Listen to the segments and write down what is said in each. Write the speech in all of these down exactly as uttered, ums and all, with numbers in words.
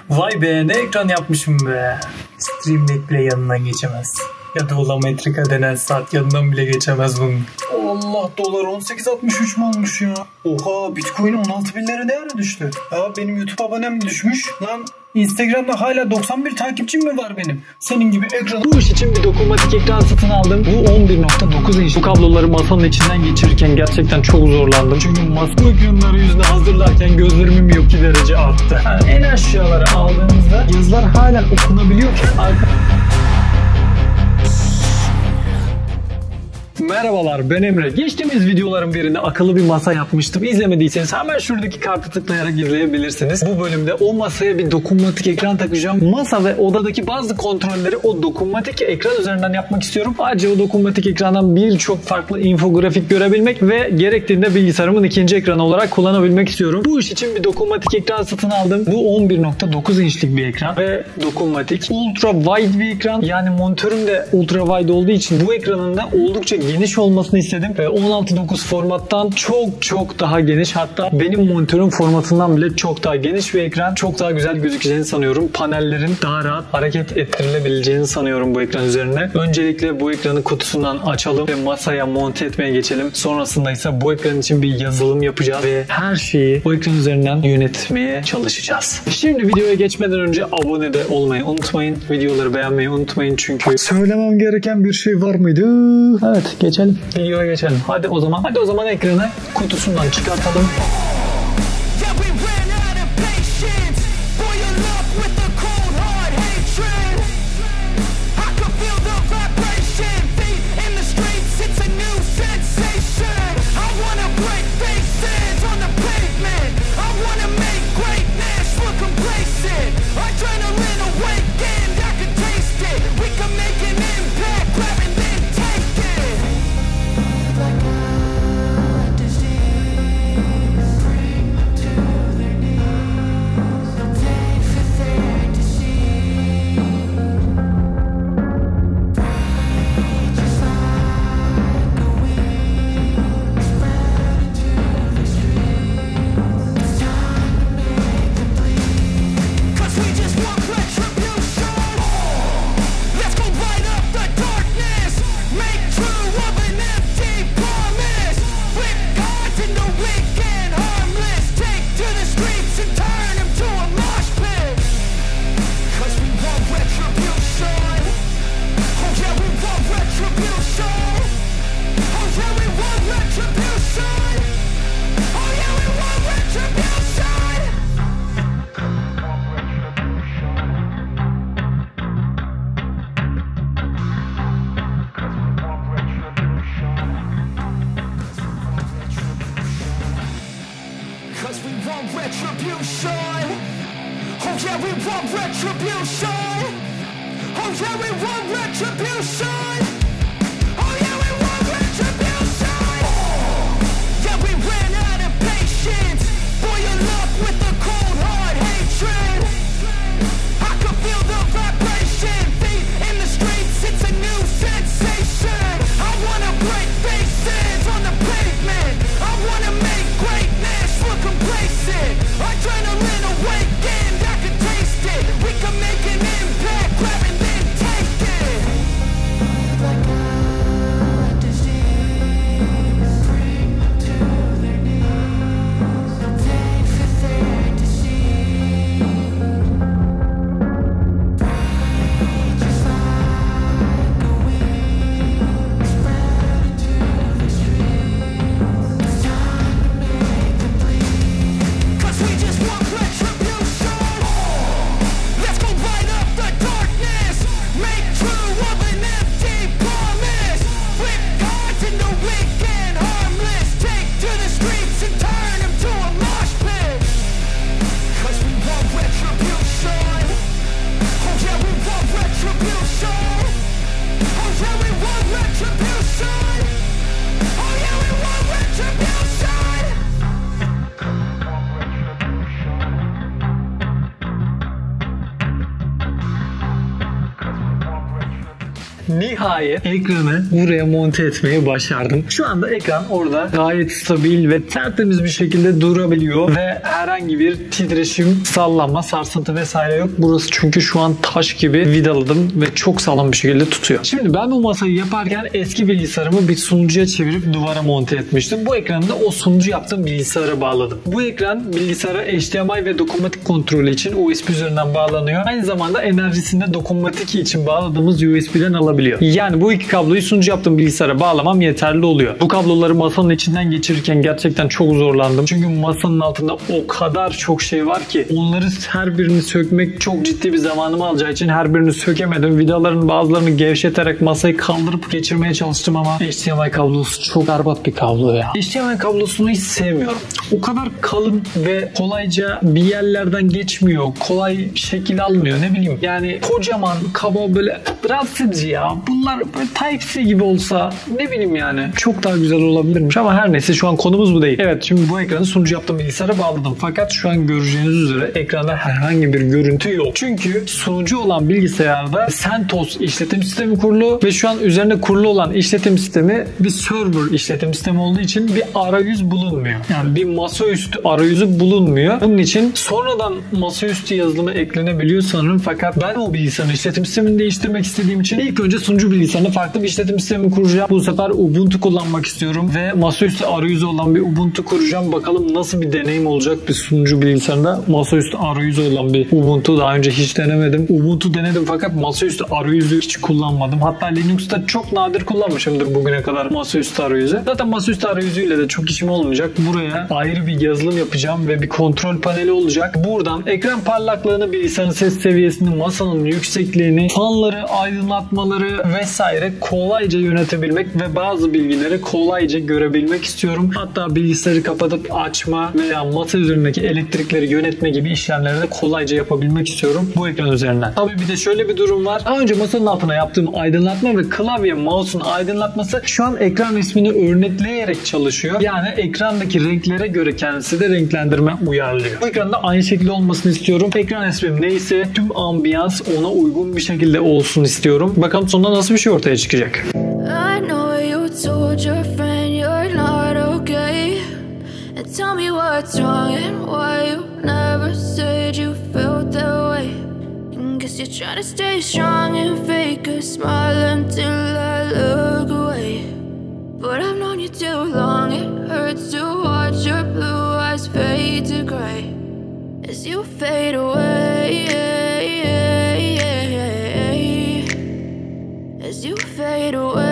Vay be, ne ekran yapmışım be. Stream Deck bile yanından geçemez. Ya da Olametrika denen saat yanından bile geçemez bunun. Allah, dolar on sekiz altmış üç mü olmuş ya? Oha, Bitcoin on altı binlere ne ara düştü? Ya benim YouTube abonem düşmüş. Lan Instagram'da hala doksan bir takipçim mi var benim? Senin gibi ekran... Bu iş için bir dokunmatik ekran satın aldım. Bu on bir nokta dokuz inç. Bu kabloları masanın içinden geçirirken gerçekten çok zorlandım. Çünkü masa ekranları yüzüne hazırlarken gözlerimin miyopi derece arttı. Yani en aşağılara aldığımızda yazılar hala okunabiliyorken arka... Merhabalar, ben Emre. Geçtiğimiz videoların birinde akıllı bir masa yapmıştım. İzlemediyseniz hemen şuradaki kartı tıklayarak izleyebilirsiniz. Bu bölümde o masaya bir dokunmatik ekran takacağım. Masa ve odadaki bazı kontrolleri o dokunmatik ekran üzerinden yapmak istiyorum. Ayrıca o dokunmatik ekrandan birçok farklı infografik görebilmek ve gerektiğinde bilgisayarımın ikinci ekranı olarak kullanabilmek istiyorum. Bu iş için bir dokunmatik ekran satın aldım. Bu on bir nokta dokuz inçlik bir ekran ve dokunmatik. Ultra wide bir ekran. Yani monitörüm de ultra wide olduğu için bu ekranın da oldukça geniş olmasını istedim. on altı dokuz formattan çok çok daha geniş, hatta benim monitörüm formatından bile çok daha geniş bir ekran. Çok daha güzel gözükeceğini sanıyorum. Panellerin daha rahat hareket ettirilebileceğini sanıyorum bu ekran üzerine. Öncelikle bu ekranı kutusundan açalım ve masaya monte etmeye geçelim. Sonrasında ise bu ekran için bir yazılım yapacağız ve her şeyi bu ekran üzerinden yönetmeye çalışacağız. Şimdi videoya geçmeden önce abone de olmayı unutmayın. Videoları beğenmeyi unutmayın çünkü söylemem gereken bir şey var mıydı? Evet, geçelim. Videoya geçelim. Hadi o zaman. Hadi o zaman ekranı kutusundan çıkartalım. We can make an impact, grab and then take it. Nihayet ekranı buraya monte etmeyi başardım. Şu anda ekran orada gayet stabil ve tertemiz bir şekilde durabiliyor ve herhangi bir titreşim, sallanma, sarsıntı vesaire yok. Burası çünkü şu an taş gibi vidaladım ve çok sağlam bir şekilde tutuyor. Şimdi ben bu masayı yaparken eski bilgisayarımı bir sunucuya çevirip duvara monte etmiştim. Bu ekranı da o sunucu yaptığım bilgisayara bağladım. Bu ekran bilgisayara H D M I ve dokunmatik kontrolü için U S B üzerinden bağlanıyor. Aynı zamanda enerjisini de dokunmatik için bağladığımız U S B'den alabiliyor. Yani bu iki kabloyu sunucu yaptığım bilgisayara bağlamam yeterli oluyor. Bu kabloları masanın içinden geçirirken gerçekten çok zorlandım. Çünkü masanın altında o kadar çok şey var ki onları her birini sökmek çok ciddi bir zamanımı alacağı için her birini sökemedim. Vidaların bazılarını gevşeterek masayı kaldırıp geçirmeye çalıştım ama H D M I kablosu çok berbat bir kablo ya. H D M I kablosunu hiç sevmiyorum. O kadar kalın ve kolayca bir yerlerden geçmiyor. Kolay şekil almıyor. Ne bileyim. Yani kocaman kaba böyle rahatsız edici ya. Bunlar böyle Type-C gibi olsa ne bileyim yani. Çok daha güzel olabilirmiş ama her neyse şu an konumuz bu değil. Evet, şimdi bu ekranı sunucu yaptığım bilgisayara bağladım. Fakat şu an göreceğiniz üzere ekranda herhangi bir görüntü yok. Çünkü sunucu olan bilgisayarda CentOS işletim sistemi kurulu ve şu an üzerinde kurulu olan işletim sistemi bir server işletim sistemi olduğu için bir arayüz bulunmuyor. Yani bir masaüstü arayüzü bulunmuyor. Bunun için sonradan masaüstü yazılımı eklenebiliyor sanırım. Fakat ben o bilgisayarın işletim sistemini değiştirmek istediğim için ilk önce sunucu bilgisayarına farklı bir işletim sistemi kuracağım. Bu sefer Ubuntu kullanmak istiyorum ve masaüstü arayüzü olan bir Ubuntu kuracağım. Bakalım nasıl bir deneyim olacak bir sunucu bilgisayarında masaüstü arayüzü olan bir Ubuntu. Daha önce hiç denemedim. Ubuntu denedim fakat masaüstü arayüzü hiç kullanmadım. Hatta Linux'ta çok nadir kullanmışımdır bugüne kadar masaüstü arayüzü. Zaten masaüstü arayüzüyle de çok işim olmayacak. Buraya ayrı bir yazılım yapacağım ve bir kontrol paneli olacak. Buradan ekran parlaklığını, bilgisayarın ses seviyesini, masanın yüksekliğini, fanları, aydınlatmaları vesaire kolayca yönetebilmek ve bazı bilgileri kolayca görebilmek istiyorum. Hatta bilgisayarı kapatıp açma veya masa üzerindeki elektrikleri yönetme gibi işlemleri de kolayca yapabilmek istiyorum bu ekran üzerinden. Tabii bir de şöyle bir durum var. Daha önce masanın altına yaptığım aydınlatma ve klavye, mouse'un aydınlatması şu an ekran resmini örnekleyerek çalışıyor. Yani ekrandaki renklere göre kendisi de renklendirme uyarlıyor. Bu ekranda aynı şekilde olmasını istiyorum. Ekran resmim neyse tüm ambiyans ona uygun bir şekilde olsun istiyorum. Bakalım sonunda nasıl bir şey ortaya çıkacak. I know you told your friend you're not okay. And tell me what's wrong and why you never said you felt that way. And guess you're trying to stay strong and fake a smile until I look away. But I've known you too long, it hurts to watch your blue eyes fade to gray as you fade away, as you fade away.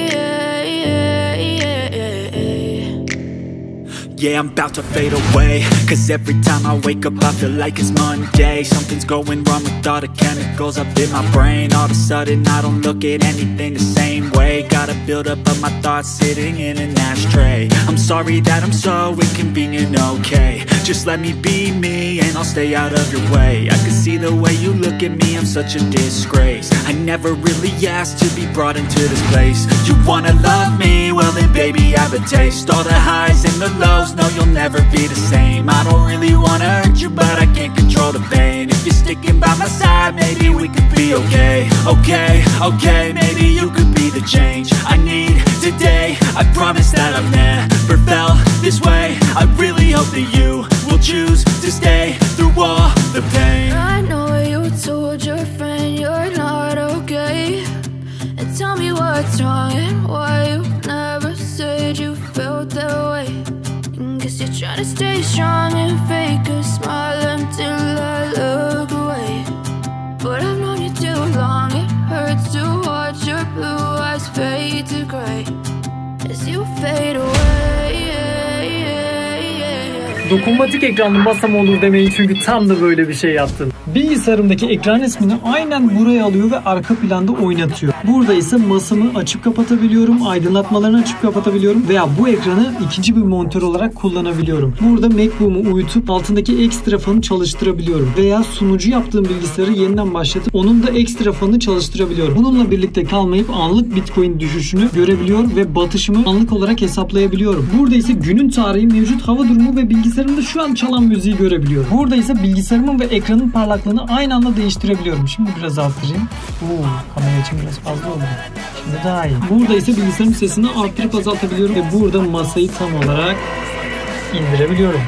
Yeah, I'm about to fade away, cause every time I wake up I feel like it's Monday. Something's going wrong with all the chemicals up in my brain. All of a sudden I don't look at anything the same way. Gotta build up of my thoughts sitting in an ashtray. I'm sorry that I'm so inconvenient, okay. Just let me be me and I'll stay out of your way. I can see the way you look at me, I'm such a disgrace. I never really asked to be brought into this place. You wanna love me? Well then baby I have a taste. All the highs and the lows, no you'll never be the same. I don't really wanna hurt you but I can't control the pain. If you're sticking by my side maybe we could be okay. Okay, okay, maybe you could be the change I need today. I promise that I've never felt this way. I really hope that you will choose to stay through all the pain. I know you told your friend you're not okay. And tell me what's wrong and why you never said you felt that way. And guess you're trying to stay strong and fake a smile until I look away. But I've known you too long, it hurts to watch your blue eyes fade to gray as you fade away. Dokunmatik ekranlı masam olur demeyin çünkü tam da böyle bir şey yaptım. Bilgisayarımdaki ekran resmini aynen buraya alıyor ve arka planda oynatıyor. Burada ise masamı açıp kapatabiliyorum, aydınlatmalarını açıp kapatabiliyorum veya bu ekranı ikinci bir monitör olarak kullanabiliyorum. Burada MacBook'umu uyutup altındaki ekstra fanı çalıştırabiliyorum veya sunucu yaptığım bilgisayarı yeniden başlatıp onun da ekstra fanı çalıştırabiliyorum. Bununla birlikte kalmayıp anlık Bitcoin düşüşünü görebiliyor ve batışımı anlık olarak hesaplayabiliyorum. Burada ise günün tarihi, mevcut hava durumu ve bilgisayar bilgisayarımda şu an çalan müziği görebiliyorum. Burada ise bilgisayarımın ve ekranın parlaklığını aynı anda değiştirebiliyorum. Şimdi biraz arttırayım. Oo, kamera için biraz fazla oldu. Şimdi daha iyi. Burada ise bilgisayarın sesini arttırıp azaltabiliyorum ve burada masayı tam olarak indirebiliyorum.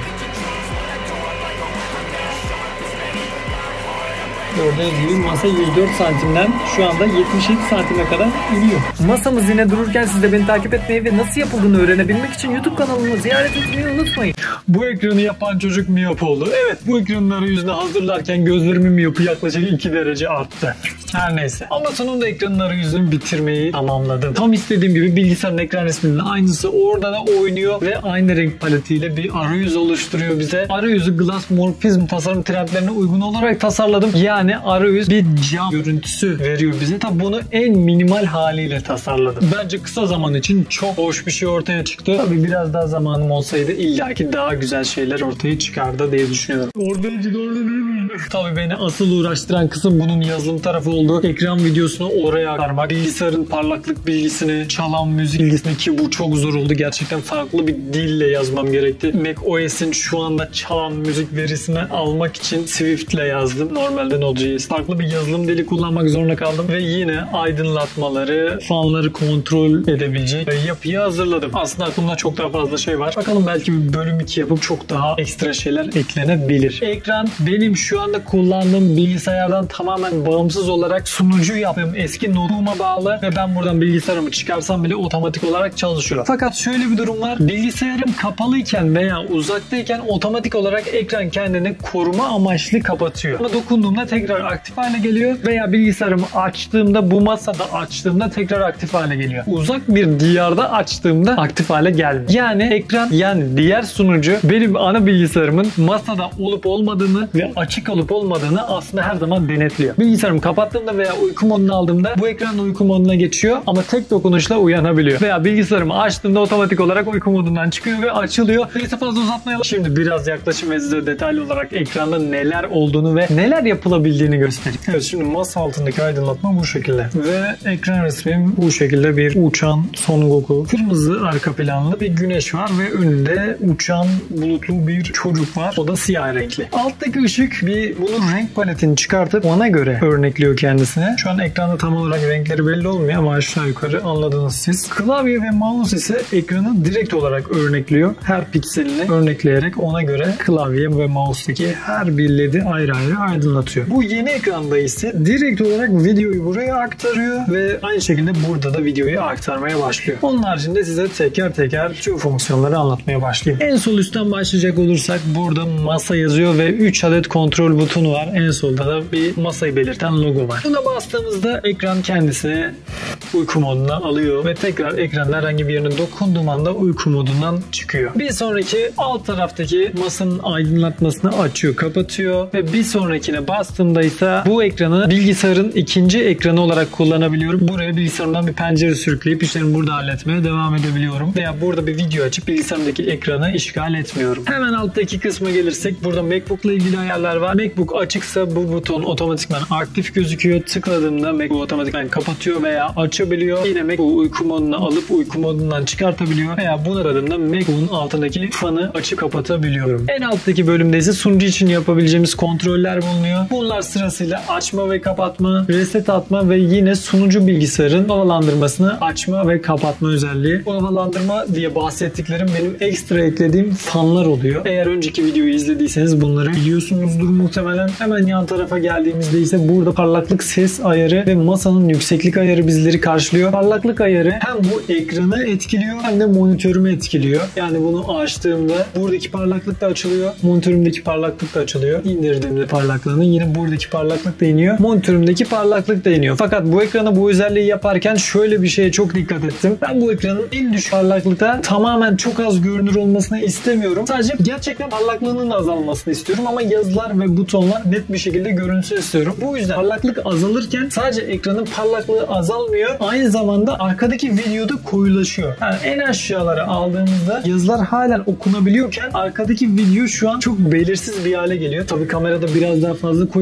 Gördüğünüz gibi masa yüz dört santimden şu anda yetmiş yedi santime kadar iniyor. Masamız yine dururken siz de beni takip etmeyi ve nasıl yapıldığını öğrenebilmek için YouTube kanalımı ziyaret etmeyi unutmayın. Bu ekranı yapan çocuk miyop oldu. Evet, bu ekranın arayüzünü hazırlarken gözlerimin miyopu yaklaşık iki derece arttı. Her neyse. Ama sonunda ekranın arayüzünü bitirmeyi tamamladım. Tam istediğim gibi bilgisayarın ekran resminin aynısı orada da oynuyor ve aynı renk paletiyle bir arayüz oluşturuyor bize. Arayüzü Glass Morphism tasarım trendlerine uygun olarak tasarladım. Yani arayüz bir cam görüntüsü veriyor bize. Tabi bunu en minimal haliyle tasarladım. Bence kısa zaman için çok hoş bir şey ortaya çıktı. Tabi biraz daha zamanım olsaydı illaki daha güzel şeyler ortaya çıkardı diye düşünüyorum. Oradaydı, orada değil mi? Tabi beni asıl uğraştıran kısım bunun yazılım tarafı oldu. Ekran videosunu oraya aktarmak, bilgisayarın parlaklık bilgisini, çalan müzik bilgisini, ki bu çok zor oldu. Gerçekten farklı bir dille yazmam gerekti. macOS'in şu anda çalan müzik verisini almak için Swift ile yazdım. Normalde Node.js. Farklı bir yazılım dili kullanmak zorunda kaldım ve yine aydınlatmaları, fanları kontrol edebilecek yapıyı hazırladım. Aslında aklımda çok daha fazla şey var. Bakalım, belki bir bölüm iki yapıp çok daha ekstra şeyler eklenebilir. Ekran benim şu anda kullandığım bilgisayardan tamamen bağımsız olarak sunucu yaptığım eski Node'uma bağlı ve ben buradan bilgisayarımı çıkarsam bile otomatik olarak çalışıyor. Fakat şöyle bir durum var. Bilgisayarım kapalıyken veya uzaktayken otomatik olarak ekran kendini koruma amaçlı kapatıyor. Buna dokunduğumda tekrar aktif hale geliyor veya bilgisayarımı açtığımda, bu masada açtığımda tekrar aktif hale geliyor. Uzak bir diyarda açtığımda aktif hale gelmiyor. Yani ekran, yani diğer sunucu benim ana bilgisayarımın masada olup olmadığını ve açık olup olmadığını aslında her zaman denetliyor. Bilgisayarımı kapattığımda veya uyku modunu aldığımda bu ekran uyku moduna geçiyor ama tek dokunuşla uyanabiliyor. Veya bilgisayarımı açtığımda otomatik olarak uyku modundan çıkıyor ve açılıyor. Neyse, fazla uzatmayalım. Şimdi biraz yaklaşım ve size detaylı olarak ekranda neler olduğunu ve neler yapılabildiğini göstereyim. Evet, şimdi masa altındaki aydınlatma bu şekilde. Ve ekran resmim bu şekilde bir uçan Son Goku. Kırmızı arka planlı bir güneş var ve önünde uçan bulutlu bir çocuk var. O da siyah renkli. Alttaki ışık bir bunun renk paletini çıkartıp ona göre örnekliyor kendisine. Şu an ekranda tam olarak renkleri belli olmuyor ama aşağı yukarı anladınız siz. Klavye ve mouse ise ekranı direkt olarak örnekliyor. Her pikselini örnekleyerek ona göre klavye ve mouse'daki her bir ledi ayrı ayrı aydınlatıyor. Bu yeni ekranda ise direkt olarak videoyu buraya aktarıyor ve aynı şekilde burada da videoyu aktarmaya başlıyor. Onun haricinde size teker teker tüm fonksiyonları anlatmaya başlayayım. En sol üstten başlayacak olursak burada masa yazıyor ve üç adet kontrol butonu var. En solda da bir masayı belirten logo var. Buna bastığımızda ekran kendisini uyku moduna alıyor ve tekrar ekranın herhangi bir yerine dokunduğum anda uyku modundan çıkıyor. Bir sonraki alt taraftaki masanın aydınlatmasını açıyor, kapatıyor ve bir sonrakine bastığımda ise bu ekranı bilgisayarın ikinci ekranı olarak kullanabiliyorum. Buraya bilgisayarımdan bir pencere sürükleyip işlerimi burada halletmeye devam edebiliyorum. Veya burada bir video açıp bilgisayarımdaki ekranı işgal etmiyorum. Hemen alttaki kısma gelirsek burada MacBook'la ilgili ayarlar var. MacBook açıksa bu buton otomatikman aktif gözüküyor. Tıkladığımda MacBook otomatikman kapatıyor veya açabiliyor. Yine MacBook uyku moduna alıp uyku modundan çıkartabiliyor veya bunu aradığımda MacBook'un altındaki fanı açıp kapatabiliyorum. En alttaki bölümde ise sunucu için yapabileceğimiz kontroller bulunuyor. Bunlar sırasıyla açma ve kapatma, reset atma ve yine sunucu bilgisayarın havalandırmasını açma ve kapatma özelliği. Bu havalandırma diye bahsettiklerim benim ekstra eklediğim fanlar oluyor. Eğer önceki videoyu izlediyseniz bunları biliyorsunuzdur muhtemelen. Hemen yan tarafa geldiğimizde ise burada parlaklık, ses ayarı ve masanın yükseklik ayarı bizleri karşılıyor. Parlaklık ayarı hem bu ekranı etkiliyor hem de monitörümü etkiliyor. Yani bunu açtığımda buradaki parlaklık da açılıyor. Monitörümdeki parlaklık da açılıyor. İndirdiğimde parlaklığını yine buradaki parlaklık da iniyor. Monitörümdeki parlaklık da iniyor. Fakat bu ekrana bu özelliği yaparken şöyle bir şeye çok dikkat ettim. Ben bu ekranın en düşük parlaklıkta tamamen çok az görünür olmasını istemiyorum. Sadece gerçekten parlaklığının azalmasını istiyorum ama yazılar ve butonlar net bir şekilde görünsün istiyorum. Bu yüzden parlaklık azalırken sadece ekranın parlaklığı azalmıyor. Aynı zamanda arkadaki videoda koyulaşıyor. Yani en aşağılara aldığımızda yazılar halen okunabiliyorken arkadaki video şu an çok belirsiz bir hale geliyor. Tabii kamerada biraz daha fazla koyu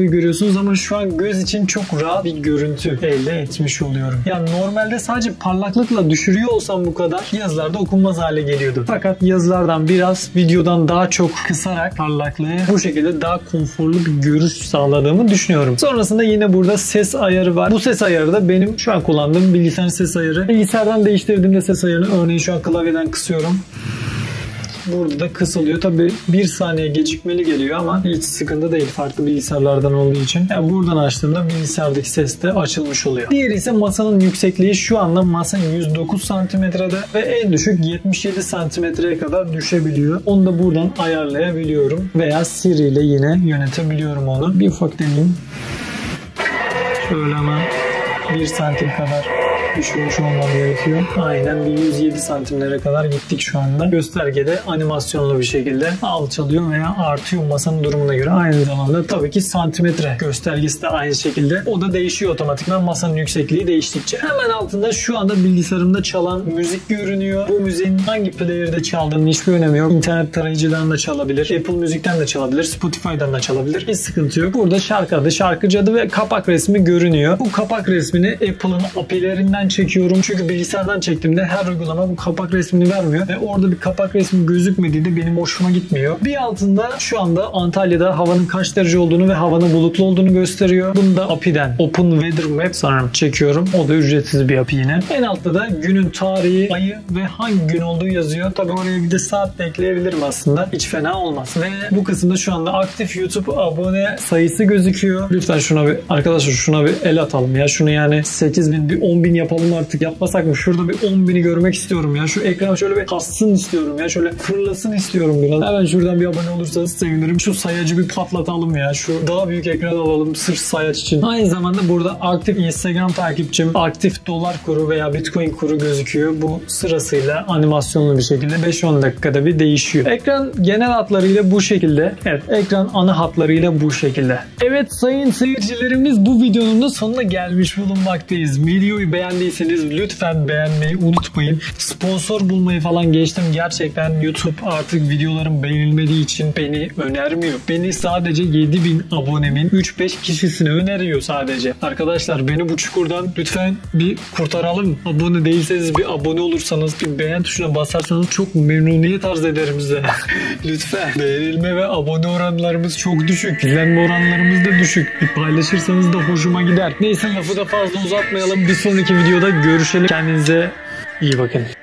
gibi görüyorsunuz ama şu an göz için çok rahat bir görüntü elde etmiş oluyorum. Yani normalde sadece parlaklıkla düşürüyor olsam bu kadar yazılarda okunmaz hale geliyordu. Fakat yazılardan biraz videodan daha çok kısarak parlaklığı bu şekilde daha konforlu bir görüş sağladığımı düşünüyorum. Sonrasında yine burada ses ayarı var. Bu ses ayarı da benim şu an kullandığım bilgisayar ses ayarı. Bilgisayardan değiştirdiğimde ses ayarını, örneğin şu an klavyeden kısıyorum. Burada da kısılıyor. Tabi bir saniye gecikmeli geliyor ama hiç sıkıntı değil, farklı bilgisayarlardan olduğu için. Yani buradan açtığımda bilgisayardaki ses de açılmış oluyor. Diğeri ise masanın yüksekliği. Şu anda masa yüz dokuz santimetrede ve en düşük yetmiş yedi santimetreye kadar düşebiliyor. Onu da buradan ayarlayabiliyorum veya Siri ile yine yönetebiliyorum onu. Bir ufak deneyeyim. Şöyle hemen bir santim kadar düşürmüş olmam gerekiyor. Aynen bir yüz yedi santimlere kadar gittik şu anda. Göstergede animasyonlu bir şekilde alçalıyor veya artıyor masanın durumuna göre. Aynı zamanda tabii ki santimetre göstergesi de aynı şekilde. O da değişiyor otomatikman masanın yüksekliği değiştikçe. Hemen altında şu anda bilgisayarımda çalan müzik görünüyor. Bu müziğin hangi player'de çaldığının hiçbir önemi yok. İnternet tarayıcıdan da çalabilir. Apple Müzik'ten de çalabilir. Spotify'dan da çalabilir. Hiç sıkıntı yok. Burada şarkı adı, şarkıcı adı ve kapak resmi görünüyor. Bu kapak resmini Apple'ın A P I'lerinden çekiyorum. Çünkü bilgisayardan çektiğimde her uygulama bu kapak resmini vermiyor ve orada bir kapak resmi gözükmediğinde benim hoşuma gitmiyor. Bir altında şu anda Antalya'da havanın kaç derece olduğunu ve havanın bulutlu olduğunu gösteriyor. Bunu da A P I'den Open Weather Map sanırım çekiyorum. O da ücretsiz bir A P I yine. En altta da günün tarihi, ayı ve hangi gün olduğu yazıyor. Tabii oraya bir de saat de ekleyebilirim aslında. Hiç fena olmaz. Ve bu kısımda şu anda aktif YouTube abone sayısı gözüküyor. Lütfen şuna bir, arkadaşlar şuna bir el atalım ya. Şunu yani sekiz bin, bir on bin yapalım artık. Yapmasak mı? Şurada bir on bini görmek istiyorum ya. Şu ekran şöyle bir kassın istiyorum ya. Şöyle fırlasın istiyorum biraz. Hemen şuradan bir abone olursanız sevinirim. Şu sayacı bir patlatalım ya. Şu daha büyük ekran alalım sırf sayaç için. Aynı zamanda burada aktif Instagram takipçim, aktif dolar kuru veya Bitcoin kuru gözüküyor. Bu sırasıyla animasyonlu bir şekilde beş on dakikada bir değişiyor. Ekran genel hatlarıyla bu şekilde. Evet, ekran ana hatlarıyla bu şekilde. Evet sayın seyircilerimiz, bu videonun da sonuna gelmiş bulunmaktayız. Videoyu beğendiyseniz lütfen beğenmeyi unutmayın. Sponsor bulmayı falan geçtim. Gerçekten YouTube artık videolarım beğenilmediği için beni önermiyor. Beni sadece yedi bin abonemin üç beş kişisini öneriyor sadece. Arkadaşlar beni bu çukurdan lütfen bir kurtaralım. Abone değilseniz bir abone olursanız, bir beğen tuşuna basarsanız çok memnuniyet arz ederim size. Lütfen. Beğenilme ve abone oranlarımız çok düşük. İzlenme oranlarımız da düşük. Bir paylaşırsanız da hoşuma gider. Neyse lafı da fazla uzatmayalım. Bir sonraki videoda görüşelim. Kendinize iyi bakın.